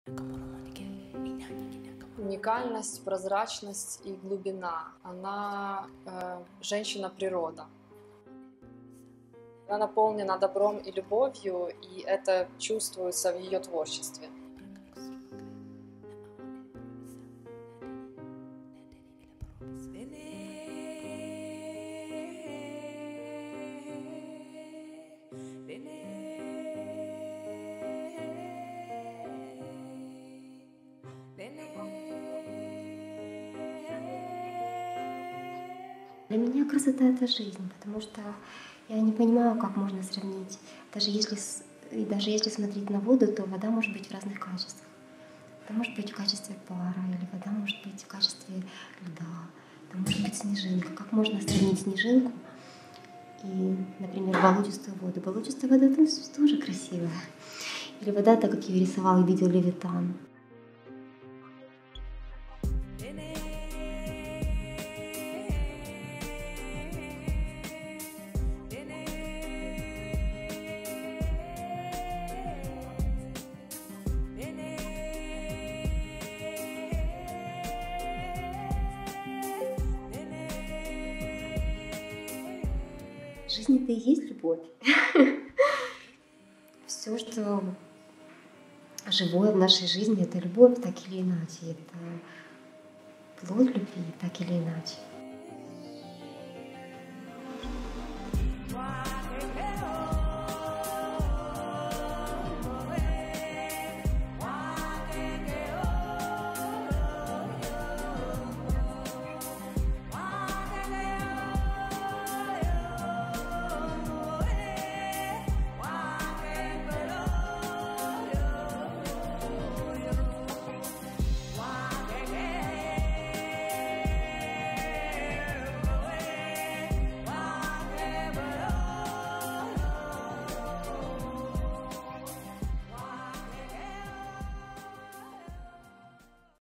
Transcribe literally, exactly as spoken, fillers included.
Уникальность, прозрачность и глубина. Она э, женщина-природа. Она наполнена добром и любовью, и это чувствуется в ее творчестве. Для меня красота — это жизнь, потому что я не понимаю, как можно сравнить. Даже если, и даже если смотреть на воду, то вода может быть в разных качествах. Это может быть в качестве пара, или вода может быть в качестве льда, это может быть снежинка. Как можно сравнить снежинку и, например, болотистую воду? Болотистая вода тоже красивая. Или вода, так как ее рисовал и видел Левитан. Жизнь — это и есть любовь. Все, что живое в нашей жизни, это любовь, так или иначе. Это плод любви, так или иначе.